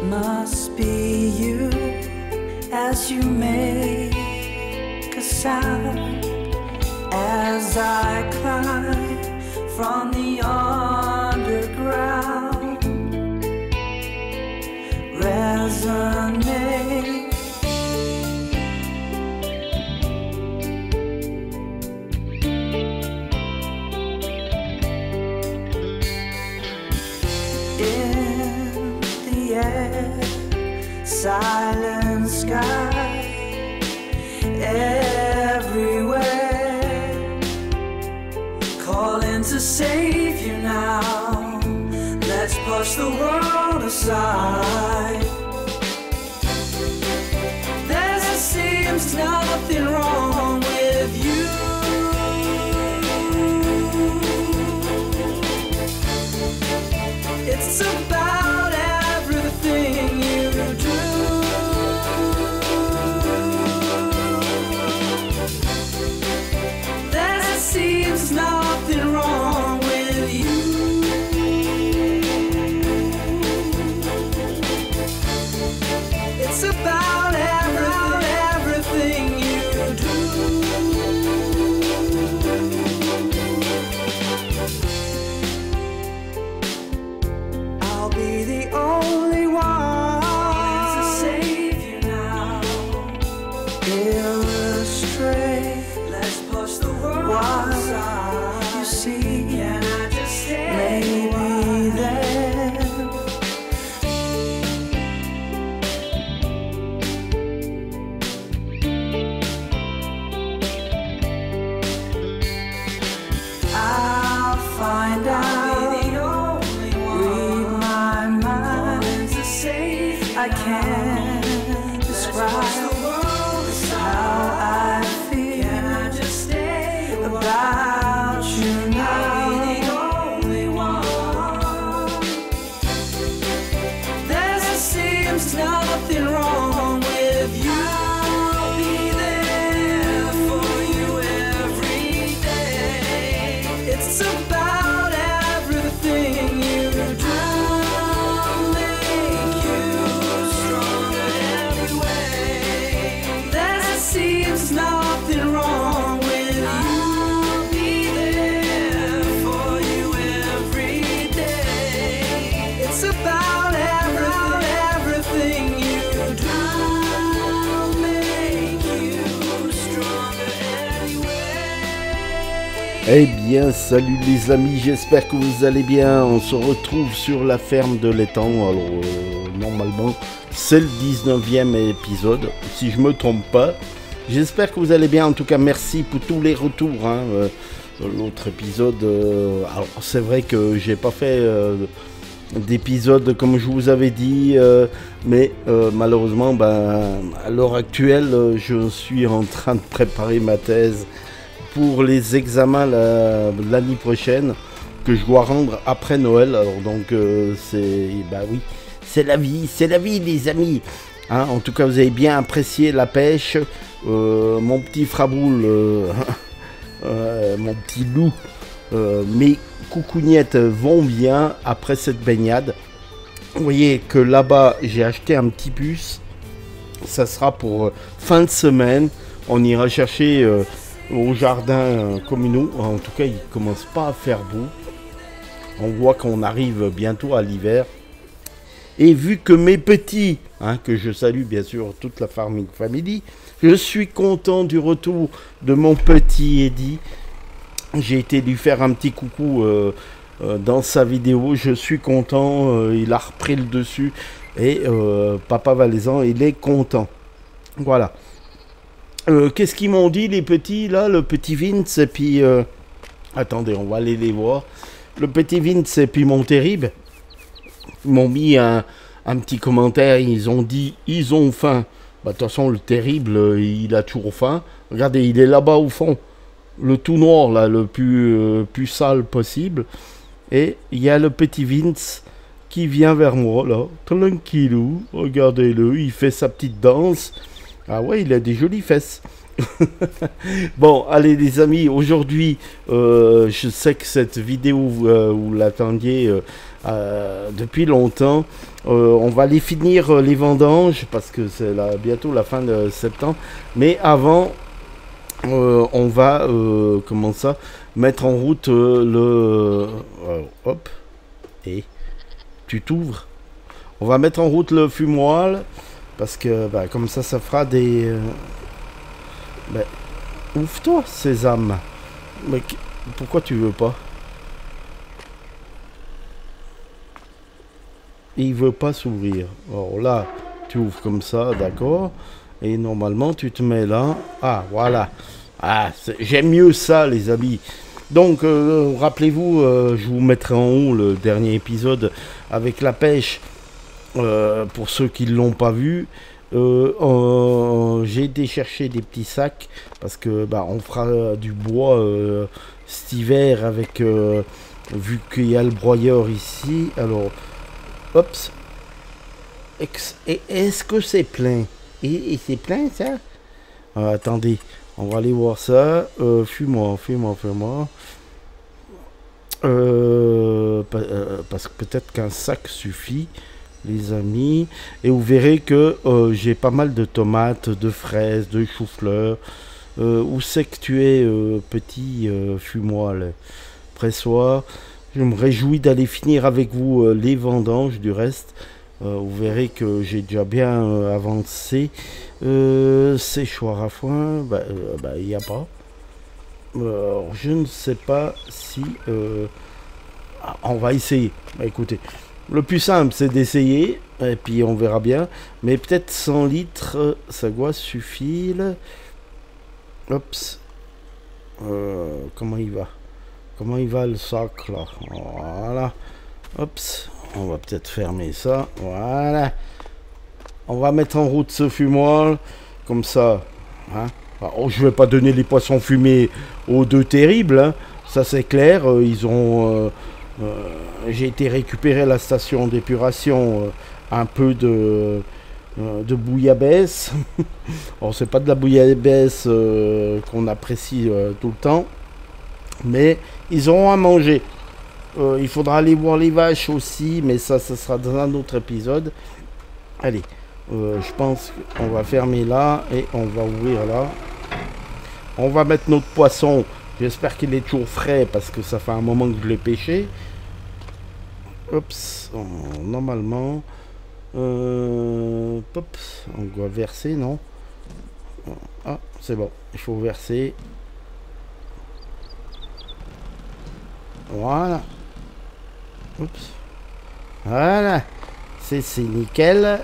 must be you as you make a sound as I climb from the underground. Resonate. In the air, silent sky, everywhere, calling to save you now. Let's push the world aside. There seems nothing wrong with you. It's about everything you do. There seems nothing wrong with you. It's about everything you do. I'll be the only one to save you now. Illustrate. Let's push the world aside. You see, can I just stay? Maybe then I'll find out. I can't describe how I feel about you now. There seems nothing wrong with you. I'll be there for you every day. It's about everything you do. Nothing wrong with you. I'll be there for you every day. It's about everything you do. I'll make you stronger anyway. Eh bien, salut les amis, j'espère que vous allez bien. On se retrouve sur la ferme de l'étang. Alors, normalement, c'est le 19e épisode, si je me trompe pas. J'espère que vous allez bien. En tout cas, merci pour tous les retours. L'autre épisode, alors c'est vrai que j'ai pas fait d'épisode comme je vous avais dit, mais malheureusement, à l'heure actuelle, je suis en train de préparer ma thèse pour les examens l'année prochaine que je dois rendre après Noël. Alors donc, oui, c'est la vie les amis. En tout cas, vous avez bien apprécié la pêche. Mon petit fraboule, mon petit loup, mes coucougnettes vont bien après cette baignade. Vous voyez que là-bas, j'ai acheté un petit bus. Ça sera pour fin de semaine. On ira chercher au jardin communaux. En tout cas, il ne commence pas à faire beau. On voit qu'on arrive bientôt à l'hiver. Et vu que mes petits, que je salue bien sûr toute la Farming Family, je suis content du retour de mon petit Eddy. J'ai été lui faire un petit coucou dans sa vidéo. Je suis content, il a repris le dessus. Et Papa Valaisan, il est content. Voilà. Qu'est-ce qu'ils m'ont dit les petits là? Le petit Vince et puis... attendez, on va aller les voir. Le petit Vince et puis mon terrible. Ils m'ont mis un petit commentaire, ils ont dit, ils ont faim. De toute façon, le terrible, il a toujours faim. Regardez, il est là-bas au fond. Le tout noir, là, le plus sale possible. Et il y a le petit Vince qui vient vers moi, là. Tranquillou, regardez-le, il fait sa petite danse. Ah ouais, il a des jolies fesses. Bon, allez les amis, aujourd'hui, je sais que cette vidéo, vous l'attendiez depuis longtemps. On va aller finir les vendanges parce que c'est bientôt la fin de septembre. Mais avant, on va, comment ça, mettre en route hop, et tu t'ouvres. On va mettre en route le fumoir parce que bah, comme ça fera des... Ben, ouvre-toi, Sésame. Mais pourquoi tu veux pas? Il veut pas s'ouvrir. Alors là, tu ouvres comme ça, d'accord. Et normalement, tu te mets là. Ah, voilà. Ah, j'aime mieux ça, les amis. Donc, rappelez-vous, je vous mettrai en haut le dernier épisode avec la pêche. Pour ceux qui ne l'ont pas vu. J'ai été chercher des petits sacs parce que bah, on fera du bois cet hiver avec vu qu'il y a le broyeur ici. Alors, hop, est-ce que c'est plein? Et c'est plein ça? Attendez, on va aller voir ça. Fuis-moi. Parce que peut-être qu'un sac suffit. Les amis, et vous verrez que j'ai pas mal de tomates, de fraises, de choux-fleurs. Où c'est que tu es, petit fumoir, pressoir. Je me réjouis d'aller finir avec vous les vendanges du reste. Vous verrez que j'ai déjà bien avancé. Séchoir à foin, il n'y a pas. Je ne sais pas si on va essayer. Écoutez. Le plus simple, c'est d'essayer, et puis on verra bien. Mais peut-être 100 litres, ça doit suffire. Oups. Comment il va? Comment il va le sac, là? Voilà. Oups. On va peut-être fermer ça. Voilà. On va mettre en route ce fumoir. Comme ça. Hein? Alors, je vais pas donner les poissons fumés aux deux terribles. Hein. Ça, c'est clair. Ils ont... j'ai été récupérer à la station d'épuration un peu de bouillabaisse. Alors c'est pas de la bouillabaisse qu'on apprécie tout le temps, mais ils auront à manger. Il faudra aller voir les vaches aussi, mais ça sera dans un autre épisode. Allez, je pense qu'on va fermer là et on va ouvrir là. On va mettre notre poisson. J'espère qu'il est toujours frais parce que ça fait un moment que je l'ai pêché. Oups, normalement, on doit verser, non? Ah, c'est bon, il faut verser. Voilà. Oups. Voilà. C'est nickel.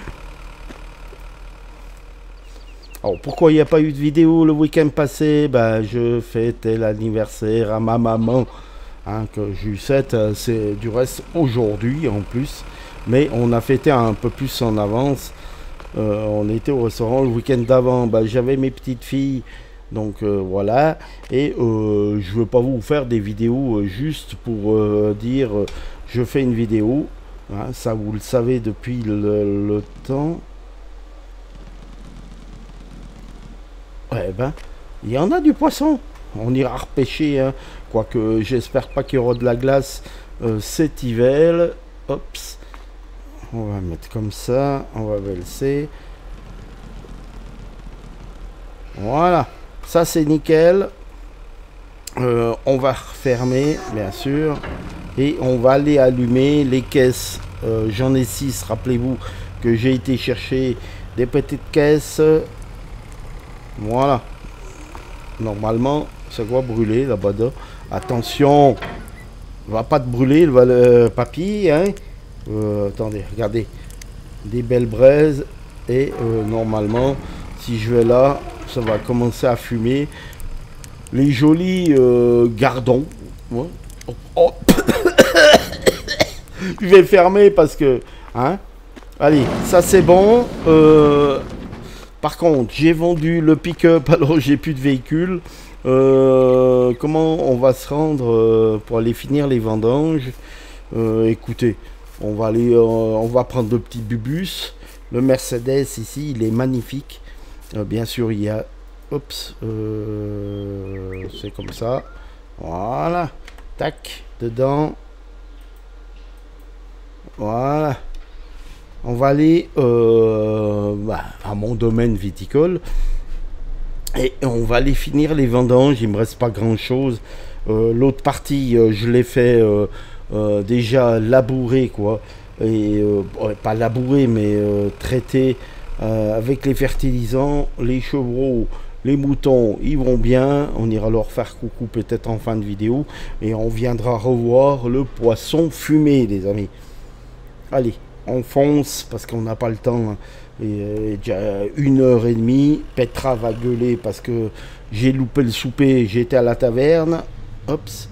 Alors, pourquoi il n'y a pas eu de vidéo le week-end passé? Ben, je fêtais l'anniversaire à ma maman. Hein, que j'ai eu 7, c'est du reste aujourd'hui en plus. Mais on a fêté un peu plus en avance. On était au restaurant le week-end d'avant. Ben, j'avais mes petites filles. Donc voilà. Et je veux pas vous faire des vidéos juste pour dire je fais une vidéo. Hein, ça vous le savez depuis le temps. Ouais, ben, il y en a du poisson. On ira repêcher, hein. Quoique j'espère pas qu'il y aura de la glace cet hiver. Oups. On va mettre comme ça. On va verser. Voilà. Ça c'est nickel. On va refermer, bien sûr. Et on va aller allumer les caisses. J'en ai 6. Rappelez-vous que j'ai été chercher des petites caisses. Voilà. Normalement, ça doit brûler là-bas. Attention, va pas te brûler le papier. Hein. Attendez, regardez. Des belles braises. Et normalement, si je vais là, ça va commencer à fumer. Les jolis gardons. Ouais. Oh. Je vais le fermer parce que... Hein. Allez, ça c'est bon. Par contre, j'ai vendu le pick-up, alors j'ai plus de véhicule. Comment on va se rendre pour aller finir les vendanges? Écoutez, on va aller, on va prendre le petit bubus. Le Mercedes ici, il est magnifique. Bien sûr, il y a Oups, c'est comme ça. Voilà. Tac, dedans. Voilà. On va aller à mon domaine viticole. Et on va aller finir les vendanges. Il me reste pas grand chose. L'autre partie, je l'ai fait déjà labourer, quoi. Et pas labourer, mais traiter avec les fertilisants. Les chevreaux, les moutons, ils vont bien. On ira leur faire coucou peut-être en fin de vidéo. Et on viendra revoir le poisson fumé, les amis. Allez, on fonce parce qu'on n'a pas le temps. Hein. Et déjà 1h30. Petra va gueuler parce que j'ai loupé le souper. J'étais à la taverne. Hops.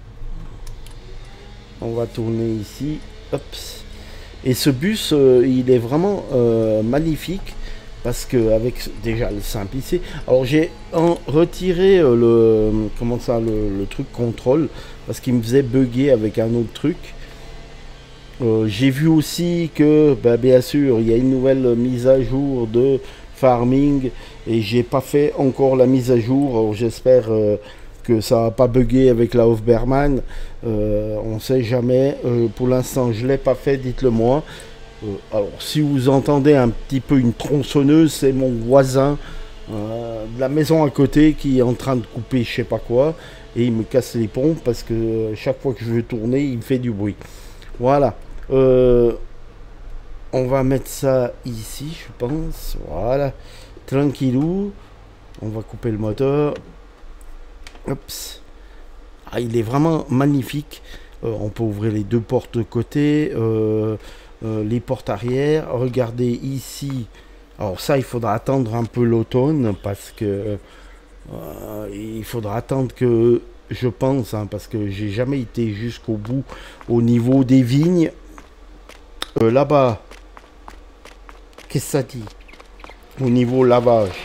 On va tourner ici. Hops. Et ce bus, il est vraiment magnifique. Parce que avec déjà le simple alors j'ai retiré le truc contrôle. Parce qu'il me faisait bugger avec un autre truc. J'ai vu aussi que, bien sûr, il y a une nouvelle mise à jour de Farming et j'ai pas fait encore la mise à jour. Alors j'espère que ça va pas bugger avec la Hofberman. On sait jamais. Pour l'instant, je l'ai pas fait. Dites-le moi. Alors, si vous entendez un petit peu une tronçonneuse, c'est mon voisin de la maison à côté qui est en train de couper je sais pas quoi et il me casse les pompes parce que chaque fois que je veux tourner, il me fait du bruit. Voilà. On va mettre ça ici, je pense. Voilà. Tranquillou. On va couper le moteur. Oups. Ah, il est vraiment magnifique. On peut ouvrir les deux portes de côté. Les portes arrière. Regardez ici. Alors ça, il faudra attendre un peu l'automne parce que il faudra attendre que, je pense, hein, parce que j'ai jamais été jusqu'au bout au niveau des vignes. Là-bas, qu'est-ce que ça dit au niveau lavage?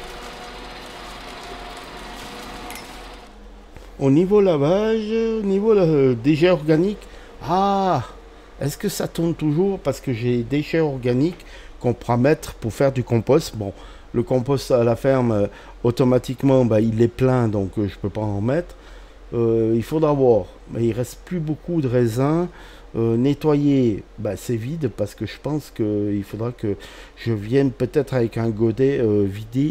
Au niveau lavage, au niveau déchets organiques, ah, est-ce que ça tourne toujours? Parce que j'ai des déchets organiques qu'on pourra mettre pour faire du compost. Bon, le compost à la ferme, automatiquement, il est plein, donc je peux pas en mettre. Il faudra voir. Mais il reste plus beaucoup de raisins. Nettoyer, c'est vide parce que je pense qu'il faudra que je vienne peut-être avec un godet vider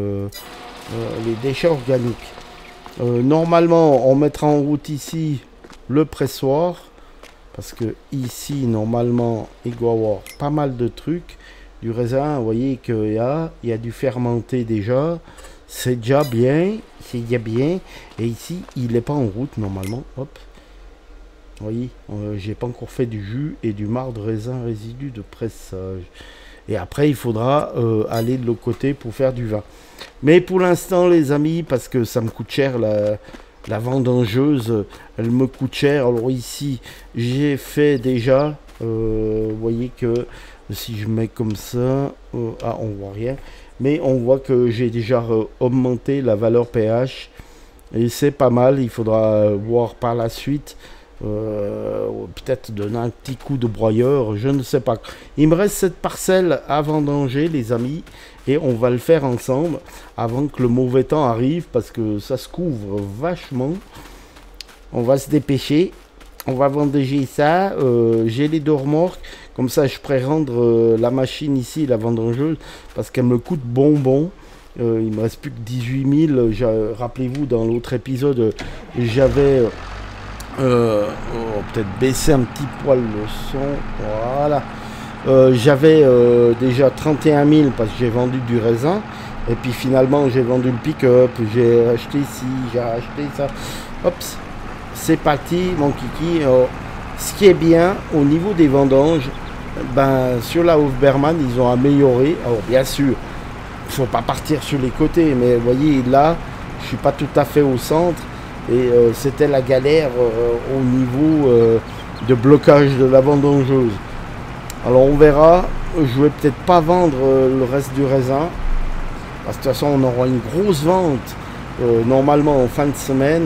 les déchets organiques. Normalement, on mettra en route ici le pressoir parce que ici, normalement, il doit y avoir pas mal de trucs. Du raisin, vous voyez qu'il y a du fermenté déjà. C'est déjà bien, c'est déjà bien. Et ici, il n'est pas en route normalement. Hop. Vous voyez, j'ai pas encore fait du jus et du marc de raisin résidu de pressage. Et après, il faudra aller de l'autre côté pour faire du vin. Mais pour l'instant, les amis, parce que ça me coûte cher, la vendangeuse, elle me coûte cher. Alors ici, j'ai fait déjà, vous voyez que si je mets comme ça, on voit rien. Mais on voit que j'ai déjà augmenté la valeur pH. Et c'est pas mal, il faudra voir par la suite. Peut-être donner un petit coup de broyeur, je ne sais pas. Il me reste cette parcelle à vendanger, les amis, et on va le faire ensemble avant que le mauvais temps arrive parce que ça se couvre vachement. On va se dépêcher, on va vendanger ça. J'ai les deux remorques, comme ça je pourrais rendre la machine ici, la vendangeuse, parce qu'elle me coûte bonbon. Il me reste plus que 18 000. Rappelez-vous, dans l'autre épisode, j'avais peut-être baisser un petit poil le son. Voilà. J'avais déjà 31 000 parce que j'ai vendu du raisin. Et puis finalement, j'ai vendu le pick-up. J'ai acheté ci, j'ai acheté ça. Hop, c'est parti, mon kiki. Ce qui est bien au niveau des vendanges, sur la Hofberman, ils ont amélioré. Alors, bien sûr, il ne faut pas partir sur les côtés. Mais vous voyez, là, je ne suis pas tout à fait au centre. Et c'était la galère au niveau de blocage de la vendangeuse. Alors on verra. Je vais peut-être pas vendre le reste du raisin. Parce que de toute façon on aura une grosse vente normalement en fin de semaine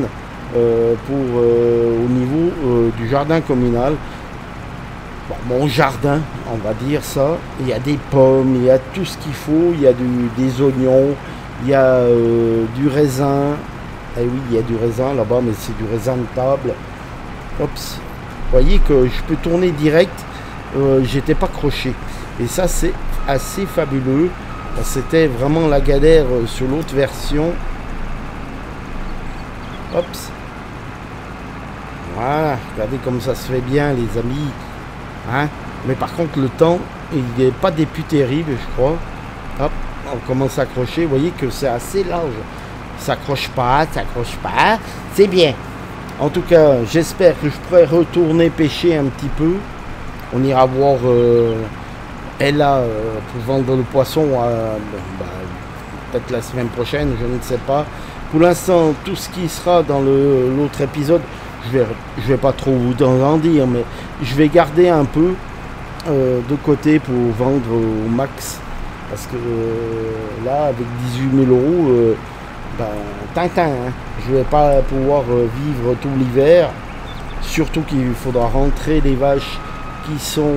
au niveau du jardin communal. Bon, mon jardin, on va dire ça. Il y a des pommes, il y a tout ce qu'il faut. Il y a des oignons, Il y a du raisin. Eh oui, il y a du raisin là-bas, mais c'est du raisin de table. Oups. Vous voyez que je peux tourner direct. J'étais pas croché. Et ça, c'est assez fabuleux. C'était vraiment la galère sur l'autre version. Oups. Voilà. Regardez comme ça se fait bien, les amis. Hein? Mais par contre, le temps, il n'est pas des plus terribles, je crois. Hop. On commence à accrocher. Vous voyez que c'est assez large. Ça accroche pas, c'est bien. En tout cas, j'espère que je pourrai retourner pêcher un petit peu. On ira voir Ella pour vendre le poisson peut-être la semaine prochaine, je ne sais pas. Pour l'instant, tout ce qui sera dans l'autre épisode, je vais pas trop vous en dire, mais je vais garder un peu de côté pour vendre au max. Parce que là, avec 18 000 euros, Tintin, hein. Je vais pas pouvoir vivre tout l'hiver. Surtout qu'il faudra rentrer les vaches qui sont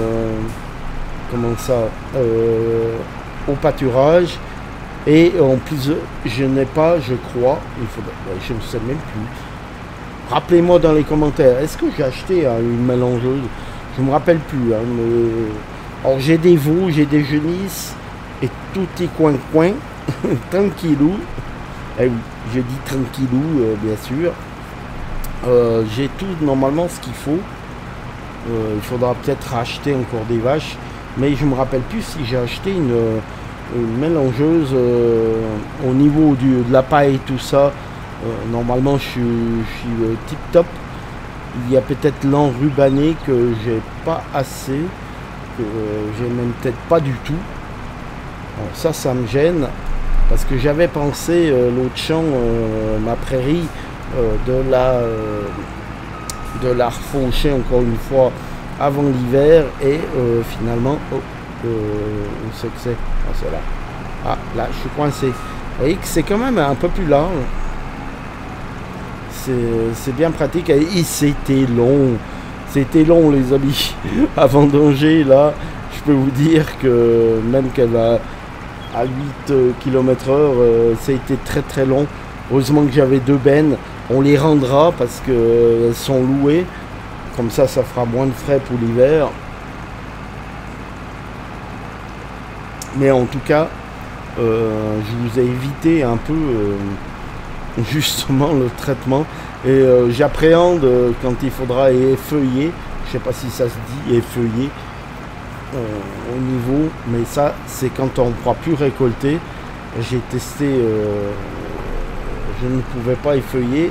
au pâturage. Et en plus, je n'ai pas, je crois, je ne sais même plus. Rappelez-moi dans les commentaires, est-ce que j'ai acheté une mélangeuse? Je me rappelle plus. Hein, alors j'ai des veaux, j'ai des genisses et tout est coin-coin, tranquillou. Eh oui, je dis tranquillou, bien sûr. J'ai tout normalement ce qu'il faut. Il faudra peut-être racheter encore des vaches, mais je me rappelle plus si j'ai acheté une mélangeuse au niveau de la paille et tout ça. Normalement, je suis tip top. Il y a peut-être l'enrubané que j'ai pas assez, que j'ai même peut-être pas du tout. Alors ça me gêne. Parce que j'avais pensé l'autre champ, ma prairie, de la refaucher encore une fois avant l'hiver et finalement, où c'est que c'est? Ah, c'est là. Ah, là, je suis coincé. Vous voyez que c'est quand même un peu plus large. C'est bien pratique. Et c'était long. C'était long, les amis. Avant danger, là, je peux vous dire que même qu'elle va à 8 km/h, ça a été très très long. Heureusement que j'avais 2 bennes. On les rendra parce qu'elles sont louées. Comme ça fera moins de frais pour l'hiver. Mais en tout cas, je vous ai évité un peu justement le traitement. Et j'appréhende quand il faudra effeuiller. Je sais pas si ça se dit effeuiller. Au niveau, mais ça c'est quand on ne pourra plus récolter. J'ai testé, je ne pouvais pas effeuiller.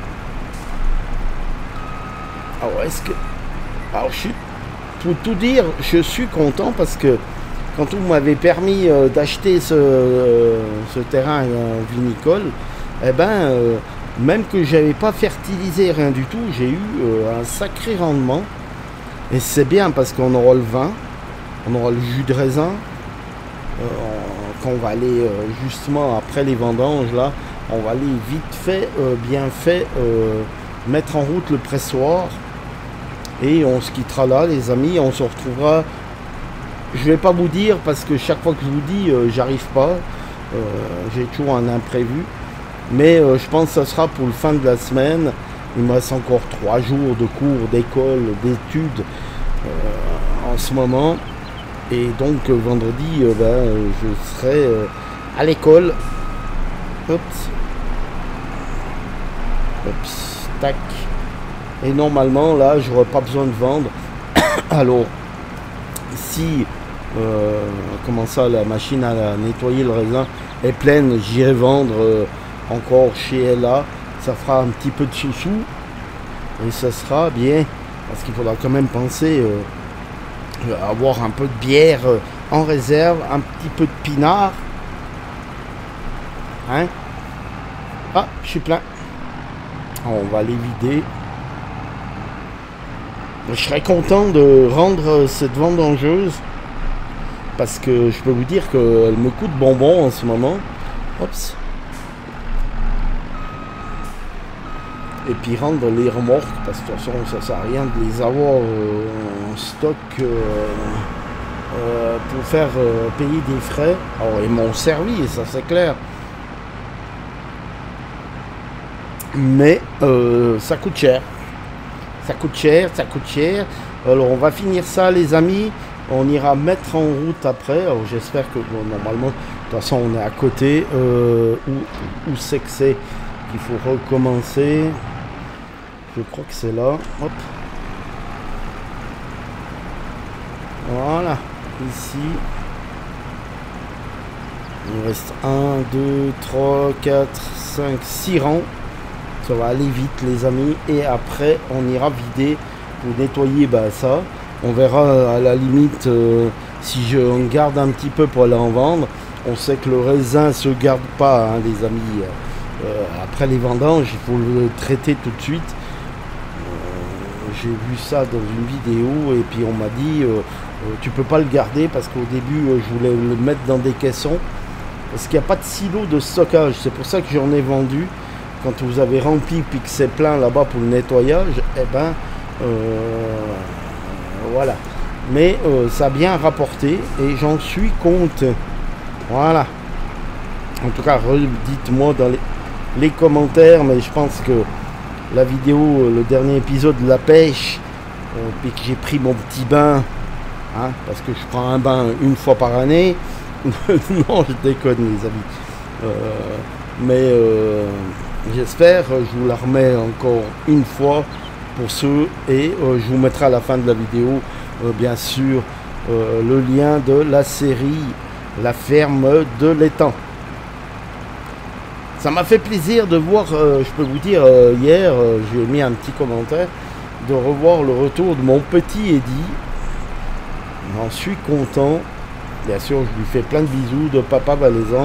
Alors pour tout dire, je suis content parce que quand vous m'avez permis d'acheter ce terrain vinicole, même que j'avais pas fertilisé rien du tout, j'ai eu un sacré rendement. Et c'est bien parce qu'on aura le vin. On aura le jus de raisin quand on va aller justement après les vendanges là, on va aller vite fait, bien fait, mettre en route le pressoir et on se quittera là, les amis. On se retrouvera. Je vais pas vous dire parce que chaque fois que je vous dis, j'arrive pas. J'ai toujours un imprévu, mais je pense que ça sera pour le fin de la semaine. Il me reste encore 3 jours de cours, d'école, d'études en ce moment. Et donc vendredi, je serai à l'école. Oups, tac. Et normalement, là, j'aurai pas besoin de vendre. Alors, si, comment ça, la machine à nettoyer le raisin est pleine, j'irai vendre encore chez Ella. Ça fera un petit peu de sous-sous. Et ça sera bien. Parce qu'il faudra quand même penser avoir un peu de bière en réserve, un petit peu de pinard. Hein? Ah, je suis plein. On va les vider. Je serais content de rendre cette vendangeuse parce que je peux vous dire qu'elle me coûte bonbon en ce moment. Oups. Et puis rendre les remorques parce que de toute façon ça sert à rien de les avoir en stock pour faire payer des frais. Alors ils m'ont servi, ça c'est clair. mais ça coûte cher. Ça coûte cher, ça coûte cher. Alors on va finir ça les amis. On ira mettre en route après. Alors j'espère que bon, normalement, de toute façon on est à côté. Où c'est que c'est qu'il faut recommencer? Je crois que c'est là. Hop. Voilà. Ici. Il reste 1, 2, 3, 4, 5, 6 rangs. Ça va aller vite les amis. Et après on ira vider pour nettoyer ça. On verra à la limite si on garde un petit peu pour aller en vendre. On sait que le raisin se garde pas hein, les amis. Après les vendanges, il faut le traiter tout de suite. J'ai vu ça dans une vidéo et puis on m'a dit tu peux pas le garder parce qu'au début je voulais le mettre dans des caissons parce qu'il n'y a pas de silo de stockage. C'est pour ça que j'en ai vendu. Quand vous avez rempli puis que c'est plein là-bas pour le nettoyage, eh ben voilà. Mais ça a bien rapporté et j'en suis content. Voilà. En tout cas, dites-moi dans les commentaires, mais je pense que la vidéo, le dernier épisode de la pêche, puis que j'ai pris mon petit bain, hein, parce que je prends un bain une fois par année. Non, je déconne les amis. Mais j'espère, je vous la remets encore une fois pour ceux et je vous mettrai à la fin de la vidéo, bien sûr, le lien de la série La ferme de l'étang. Ça m'a fait plaisir de voir, je peux vous dire, hier, j'ai mis un petit commentaire, de revoir le retour de mon petit Eddy. J'en suis content. Bien sûr, je lui fais plein de bisous de papa valaisan.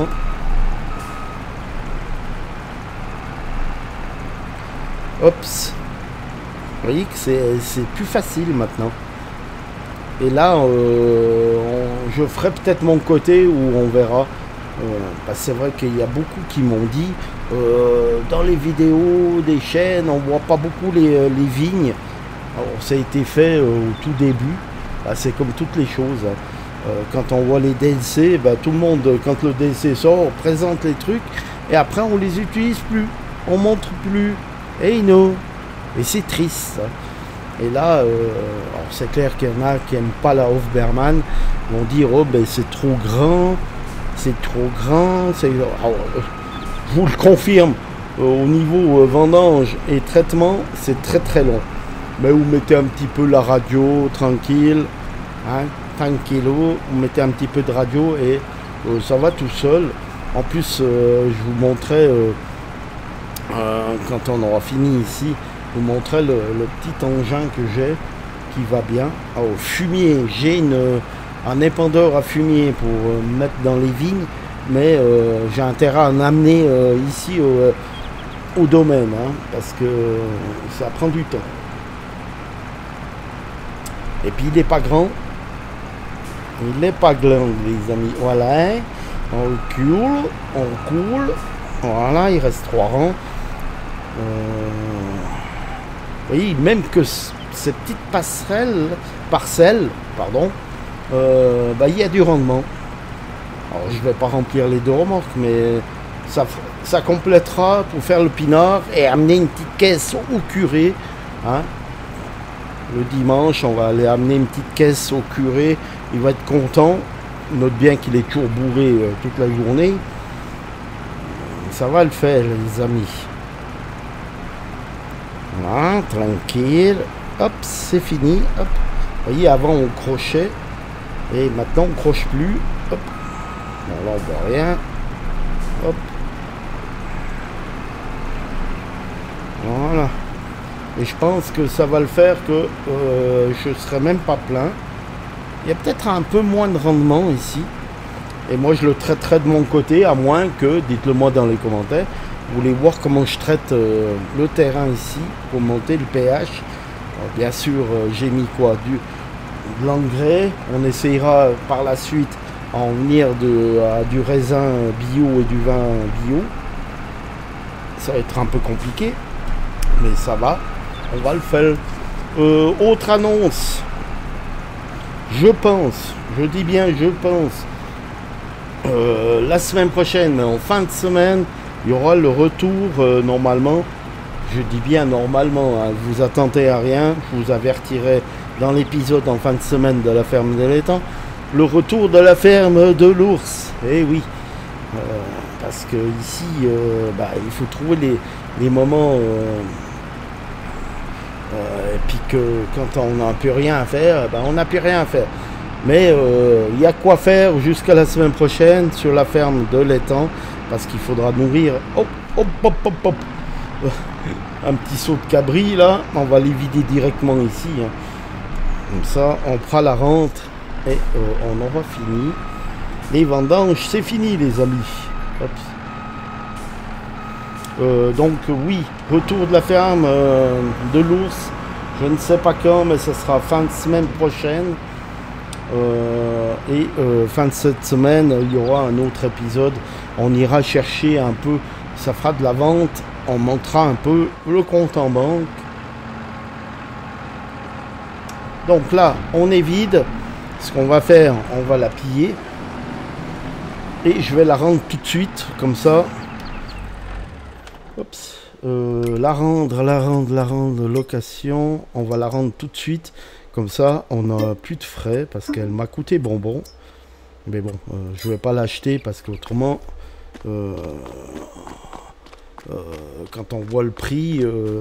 Oups. Vous voyez que c'est plus facile maintenant. Et là, je ferai peut-être mon côté où on verra. Parce que c'est vrai qu'il y a beaucoup qui m'ont dit dans les vidéos des chaînes on voit pas beaucoup les vignes. Alors, ça a été fait au tout début. C'est comme toutes les choses hein. Quand on voit les DLC, tout le monde quand le DLC sort on présente les trucs et après on les utilise plus, on montre plus et et c'est triste hein. Et là c'est clair qu'il y en a qui n'aiment pas la Hofbermann, vont dire oh c'est trop grand. C'est trop grand, je vous le confirme, au niveau vendange et traitement, c'est très très long. Mais vous mettez un petit peu la radio, tranquille, hein, tranquillo, vous mettez un petit peu de radio et ça va tout seul. En plus, je vous montrerai, quand on aura fini ici, je vous montrerai le petit engin que j'ai qui va bien. Au fumier, j'ai un épandeur à fumier pour mettre dans les vignes, mais j'ai intérêt à en amener ici au domaine, hein, parce que ça prend du temps. Et puis il n'est pas grand, il n'est pas grand les amis. Voilà, on coule, voilà, il reste 3 rangs. Vous voyez, même que ces petites parcelles, pardon, il y a du rendement. Alors je vais pas remplir les 2 remorques, mais ça complétera pour faire le pinard et amener une petite caisse au curé, hein. Le dimanche on va aller amener une petite caisse au curé, il va être content. Note bien qu'il est toujours bourré toute la journée. Ça va le faire les amis. Voilà, tranquille. Hop, c'est fini. Hop. Vous voyez, avant on crochait. Et maintenant on croche plus. Hop. Bon, là on voit rien. Hop. Voilà. Et je pense que ça va le faire que je serai même pas plein. Il y a peut-être un peu moins de rendement ici. Et moi je le traiterai de mon côté, à moins que, dites-le moi dans les commentaires, vous voulez voir comment je traite le terrain ici pour monter le pH. Alors, bien sûr, j'ai mis quoi, de l'engrais. On essayera par la suite à en venir à du raisin bio et du vin bio. Ça va être un peu compliqué, mais ça va, on va le faire. Autre annonce, je pense, je dis bien je pense, la semaine prochaine, en fin de semaine, il y aura le retour normalement Je dis bien normalement, hein, vous attendez à rien, je vous avertirai dans l'épisode en fin de semaine de la ferme de l'étang, le retour de la ferme de l'ours. Eh oui, parce que ici, il faut trouver les moments, et puis que quand on n'a plus rien à faire, on n'a plus rien à faire. Mais il y a quoi faire jusqu'à la semaine prochaine sur la ferme de l'étang, parce qu'il faudra nourrir. Hop, hop, hop, hop, hop. Un petit saut de cabri là, on va les vider directement ici. Hein. Comme ça, on prend la rente et on aura fini. Les vendanges, c'est fini les amis. Donc oui, retour de la ferme de l'ours. Je ne sais pas quand, mais ce sera fin de semaine prochaine. Fin de cette semaine, il y aura un autre épisode. On ira chercher un peu, ça fera de la vente. On montrera un peu le compte en banque. Donc là, on est vide. Ce qu'on va faire, on va la piller. Et je vais la rendre tout de suite, comme ça. Oups. La rendre, location. On va la rendre tout de suite. Comme ça, on n'a plus de frais parce qu'elle m'a coûté bonbon. Mais bon, je ne vais pas l'acheter parce qu'autrement... quand on voit le prix,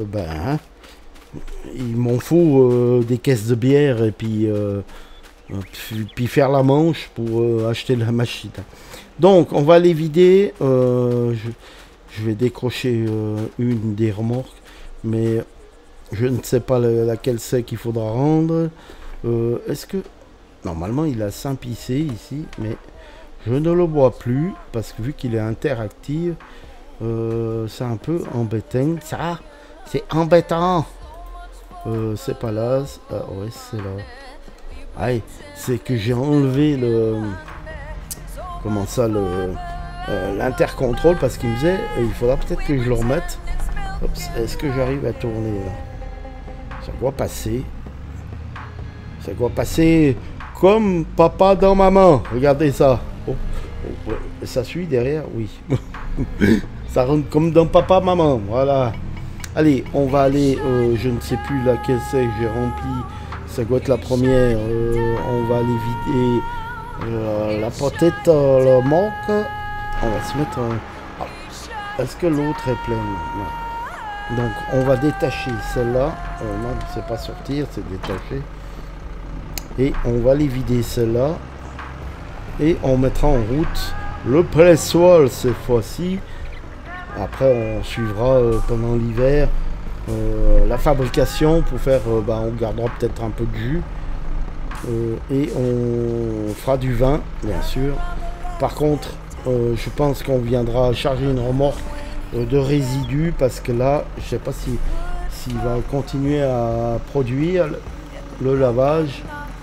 il m'en faut des caisses de bière et puis faire la manche pour acheter la machine. Donc on va les vider. Je vais décrocher une des remorques, mais je ne sais pas laquelle c'est qu'il faudra rendre. Est-ce que normalement il a Saint-Picé ici, mais je ne le vois plus parce que vu qu'il est interactif. C'est un peu embêtant. Ça, c'est embêtant. C'est pas là. Ouais, c'est là. Aïe, c'est que j'ai enlevé le. Comment ça, l'intercontrôle parce qu'il me disait il faudra peut-être que je le remette. Est-ce que j'arrive à tourner là? Ça doit passer. Ça doit passer comme papa dans maman. Regardez ça. Ça suit derrière, oui. Ça rentre comme dans papa, maman, voilà. Allez, on va aller, je ne sais plus laquelle c'est que j'ai rempli. Ça doit être la première. On va aller vider la potette, le manque. On va se mettre... Est-ce que l'autre est pleine? Non. Donc, on va détacher celle-là. Non, c'est pas sortir, c'est détacher. Et on va aller vider celle-là. Et on mettra en route le pressoir cette fois-ci. Après, on suivra pendant l'hiver la fabrication pour faire, on gardera peut-être un peu de jus et on fera du vin, bien sûr. Par contre, je pense qu'on viendra charger une remorque de résidus parce que là, je sais pas s'il va continuer à produire le lavage.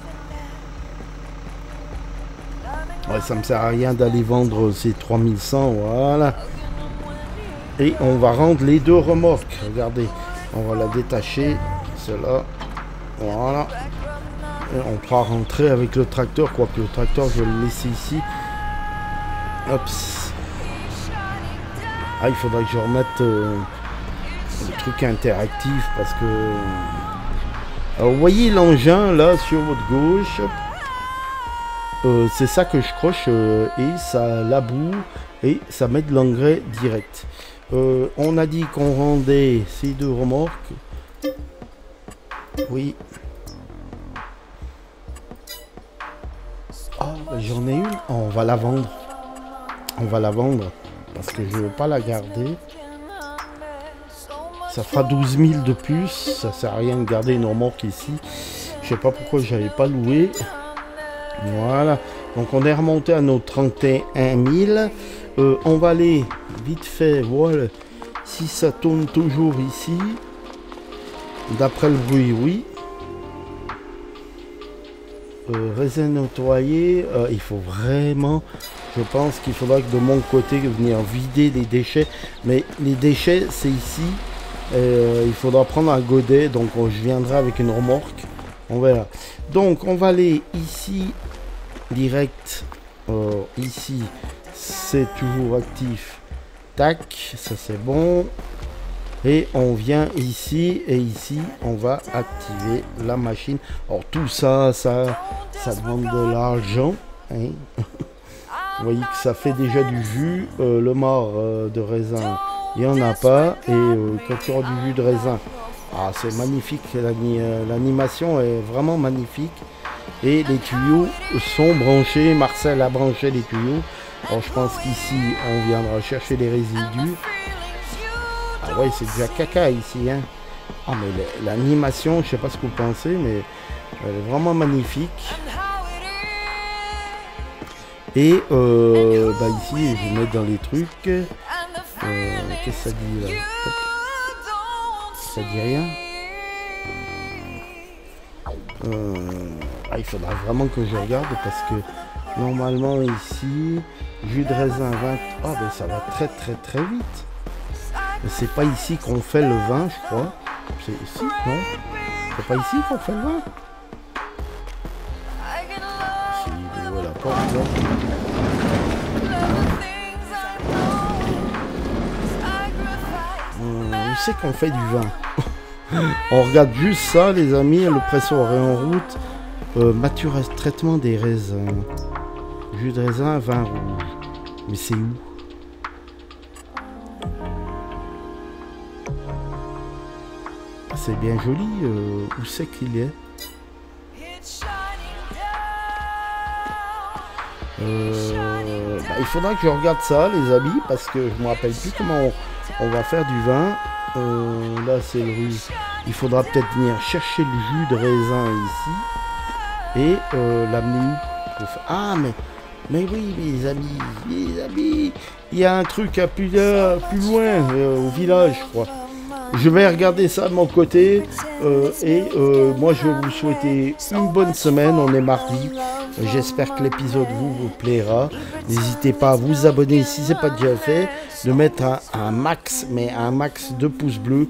Ouais, ça me sert à rien d'aller vendre ces 3100, voilà. Et on va rendre les deux remorques. Regardez, on va la détacher, celle-là, voilà. Et on pourra rentrer avec le tracteur, quoique le tracteur, je vais le laisser ici. Hop. Ah, il faudrait que je remette le truc interactif parce que... Alors, vous voyez l'engin, là, sur votre gauche. C'est ça que je croche et ça laboure et ça met de l'engrais direct. On a dit qu'on rendait ces deux remorques. Oui. Oh, j'en ai une. Oh, on va la vendre. On va la vendre parce que je ne veux pas la garder. Ça fera 12 000 de plus. Ça sert à rien de garder une remorque ici. Je sais pas pourquoi j'avais pas loué. Voilà. Donc on est remonté à nos 31 000. On va aller vite fait, voilà, si ça tourne toujours ici, d'après le bruit, oui. Raisin nettoyé, il faut vraiment, je pense qu'il faudra que de mon côté venir vider les déchets, mais les déchets c'est ici, il faudra prendre un godet, donc je viendrai avec une remorque, on verra. Donc on va aller ici, direct, ici. C'est toujours actif. Tac, ça c'est bon. Et on vient ici, et ici, on va activer la machine. Alors tout ça, ça demande de l'argent. Hein. Vous voyez que ça fait déjà du jus. Le mort de raisin, il n'y en a pas. Et quand il y aura du jus de raisin, ah, c'est magnifique. L'animation est vraiment magnifique. Et les tuyaux sont branchés. Marcel a branché les tuyaux. Alors je pense qu'ici, on viendra chercher les résidus. Ah ouais, c'est déjà caca ici, hein. Ah mais l'animation, je sais pas ce que vous pensez, mais elle est vraiment magnifique. Et bah ici, je vais mettre dans les trucs. Qu'est-ce que ça dit là? Ça dit rien. Il faudra vraiment que je regarde parce que normalement ici, jus de raisin 20. Ah ben ça va très vite. C'est pas ici qu'on fait le vin, je crois. C'est ici, non? C'est pas ici qu'on fait le vin? Si, voilà, porte là. Où c'est qu'on fait du vin? On regarde juste ça, les amis. Le pressoir est en route. Maturation, traitement des raisins. Jus de raisin, vin rouge. Mais c'est où? C'est bien joli, où c'est qu'il est? Il faudra que je regarde ça, les amis, parce que je me rappelle plus comment on va faire du vin. Là, c'est le rue. Il faudra peut-être venir chercher le jus de raisin ici et l'amener où? Ah, mais oui, les amis, il y a un truc à plus loin, au village, je crois. Je vais regarder ça de mon côté moi je vais vous souhaiter une bonne semaine. On est mardi. J'espère que l'épisode vous plaira. N'hésitez pas à vous abonner si ce n'est pas déjà fait, de mettre un max de pouces bleus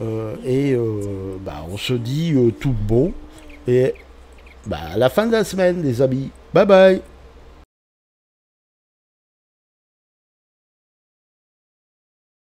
on se dit tout bon et à la fin de la semaine les amis. Bye bye.